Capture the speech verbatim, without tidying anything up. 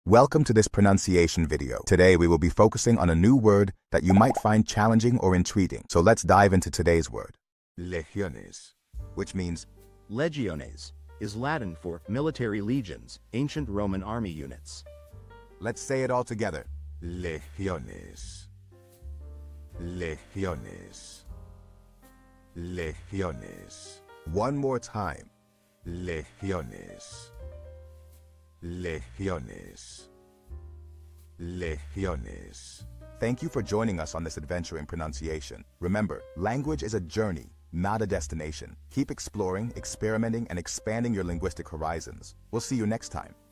Welcome to this pronunciation video. Today we will be focusing on a new word that you might find challenging or intriguing. So let's dive into today's word. Legiones, which means Legiones is Latin for military legions, ancient Roman army units. Let's say it all together. Legiones. Legiones. Legiones. One more time. Legiones. Legiones. Legiones. Thank you for joining us on this adventure in pronunciation. Remember, language is a journey, not a destination. Keep exploring, experimenting, and expanding your linguistic horizons. We'll see you next time.